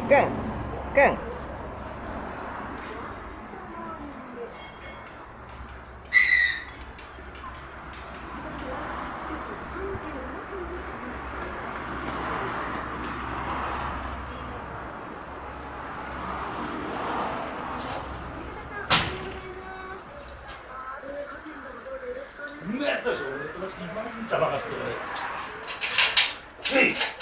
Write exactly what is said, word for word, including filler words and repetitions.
くんくん。 うめえとしょ、俺と今んじゃばかしてくれ。